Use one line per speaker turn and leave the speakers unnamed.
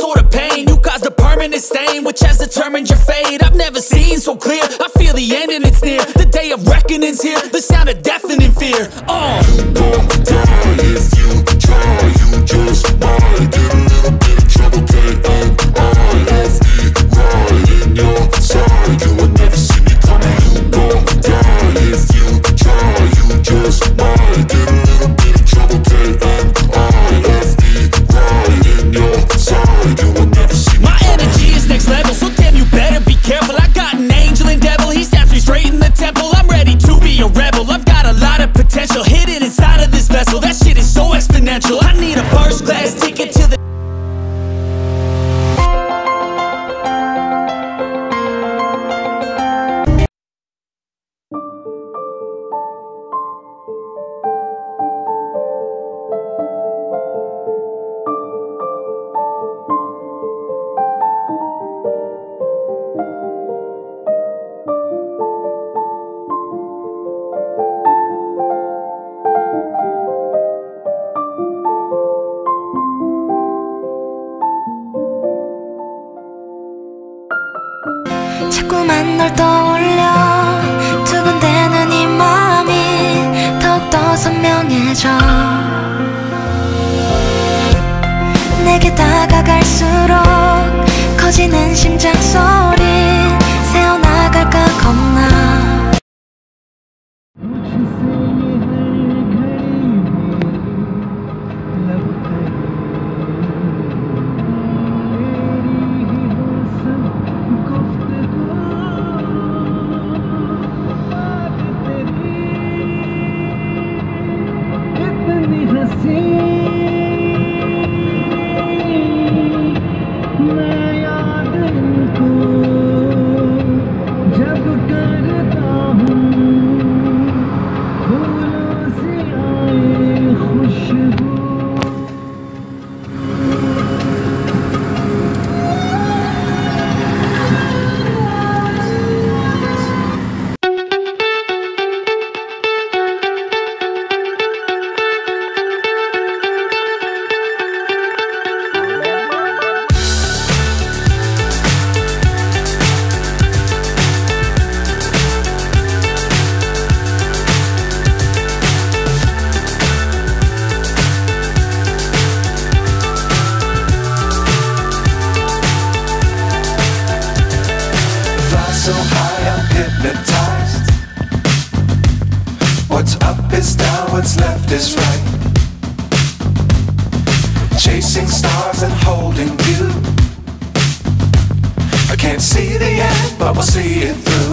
sort of pain. You caused a permanent stain, which has determined your fate. I've never seen so clear, I feel the end and it's near. The day of reckoning's here, the sound of deafening fear.
You won't die if you try, you just might get a little bit of trouble. K-N-I-F-E, right in your side, you will never see me coming. You won't die if you try, you just might get a little bit of trouble. K-N-I-F-E, right in your side, you will never see me
My
coming.
energy is next level, so damn you better be careful. I got an angel and devil, he stabs me straight in the temple. I'm ready to be a rebel, I've got a lot of potential hidden inside of this vessel. That shit is so exponential, I need a first class ticket to the
자꾸만 널 떠올려 두근대는 이 마음이 더욱더 선명해져 내게 다가갈수록 커지는 심장 소리 새어나갈까 겁나
so high I'm hypnotized. What's up is down, what's left is right. Chasing stars and holding you. I can't see the end, but we'll see it through.